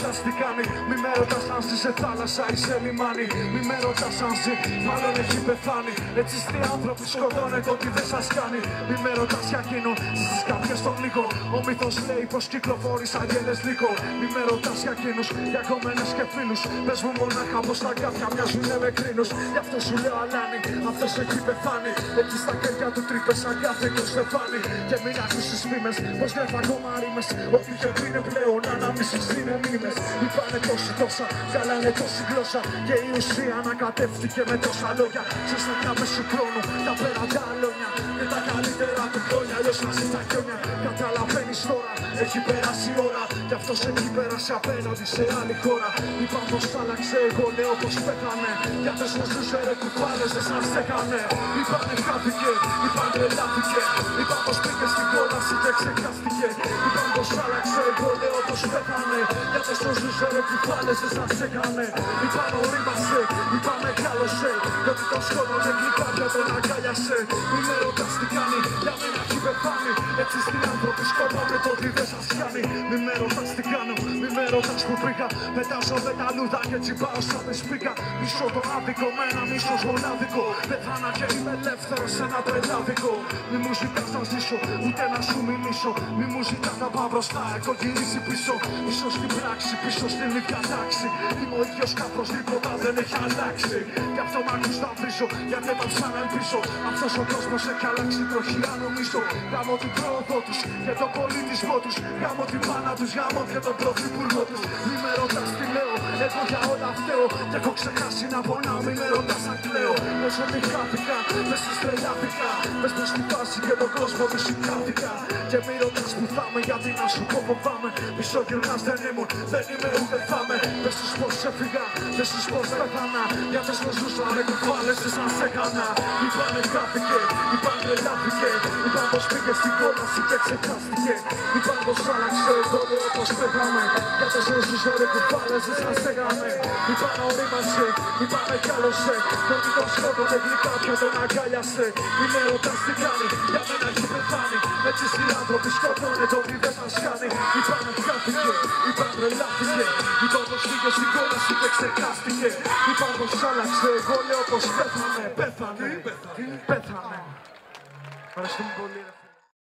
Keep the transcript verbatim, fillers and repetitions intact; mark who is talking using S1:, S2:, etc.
S1: ρωτάς τι κάνει. Μη με ρωτάς αν ζει σε θάλασσα ή σε λιμάνι. Μη με ρωτάς αν ζει, μάλλον έχει πεθάνει. Έτσι οι άνθρωποι σκοτώνεται ό,τι δεν σας κάνει. Μη με ρωτάς για εκείνον, στις καρδιές των λύκων. Ο μύθος λέει πως κυκλοφορείς αγγέλες λύκο. Μη με ρωτάς για εκείνους, για κομμένες και φίλους. Πες μου μονάχα πως τα κάθια μοιάζουνε με κρίνους. Γι' αυτό σου λέω αλάνι, αυτός έχει πεθάνει. Εκεί στα κέρια του τρύπες σαν κάθε Στεφάνι. Και μην ακούσεις φήμες πως γράφει ακόμα ρήμες. Ό,τι είχε πριν πλέον αναμίσεις είναι μνήμες. Είπανε τόση τόσα, βγάλανε τόση γλώσσα. Και η ουσία ανακατεύτηκε με τόσα λόγια. Σε σταθιά μέσου χρόνου, τα πέρα τα αλόνια. Και τα καλύτερα του χρόνια, αλλιώς μαζί τα χιόνια. Καταλαβαίνεις τώρα, έχει περάσει η ώρα. Κι αυτός έχει περάσει απέναντι σε άλλη χώρα. Είπα πως άλλαξε, εγώ λέω πως πέθανε. Για αυτές μας ζούσε ρε κουφάλες, δεν σας έκανε. Είπανε χάθηκε, είπαν τρελάθηκε. Είπαν πως πήγε στην κόλαση και ξεχάστηκε. Είπαν πως άλλαξε, εγώ λέω πως πέθανε. Για αυτές μας ζούσε ρε κουφάλες, δεν σας έκανε. Είπαν ορίμασε, είπαν μεγάλωσε. Και ότι το σκότωνε γλυκά και τον αγκάλιασε. Μη με ρωτάς τι κάνει, για μένα έχει πεθάνει. Έτσι στην άνθρωποι σκότωνε το ότι δεν σας κάνει. Μη με ρωτάς τι κάνω, μη με ρωτάς που πήγα. Πετάζω με τα λούδα και έτσι πάω σαν τη σπίκα. Μισώ τον άδικο με ένα μίσος μονάδικο. Πεθάνα και είμαι ελεύθερος σε ένα τρελάδικο. Μη μου ζητάς να ζήσω, ούτε να σου μιλήσω. Μη μου ζητάς να πάω μπροστά, έχω γυρίσει πίσω. Ίσως στην πράξη, πίσω στην ίδια τάξη. Είμαι ο ίδιος κάπως, τίποτα δεν έχει αλλάξει. Γι' αυτό μ' ακούς να βρίζω, γιατί έπαψα να ελπίσω. Αυτός ο κόσμος έχει αλλάξει τροχιά νομίζω. Γάμω την πρόοδό τους και τον πολιτισμό τους. Γάμω την μάνα τους, γάμω και τον πρωθυπουργό τους. Μη με ρωτάς τι λέω, εγώ για όλα φταίω. Και έχω ξεχάσει να πονάω, μη με ρωτάς αν κλαίω. Πες ότι χάθηκα, πες ότι στρελάθηκα. Πες πως τη φάση και τον κόσμο του σηκάθηκα. Και μη ρωτάς που θα είμαι, γιατί να σου πω φοβάμαι. Μισογυρνάς δεν ήμουν, δεν είμαι ούτε θα είμαι. Πες τους πως έφυγα, πες τους πως πέθανα. Για αυτές πως ζούσα ρε κουφάλες, δεν σας έκανα. Είπανε χάθηκε, είπαν τρελάθηκε. Είπαν πως πήγε στην κόλαση και ξεχάστηκε. Είπαν πως άλλαξε, εγώ λέω πως πέθαμε. Για αυτές πως ζούσα ρε κουφάλες, δεν σας έκαμε. Είπαν ορίμασε, είπαν μεγάλωσε. Και ότι τον σκότωνε γλυκά και τον αγκάλιασε. Μη με ρωτάς τι κάνει, για μένα έχει πεθάνει. Έτσι οι άνθρωποι σκοτώνε το ότι δεν σας κάνει. Είπανε χάθηκε, είπαν τρελάθηκε. Είπαν πως πήγε στην κόλαση και ξεχάστηκε. Είπαν πως άλλαξε, εγώ λέω πως πέθαμε.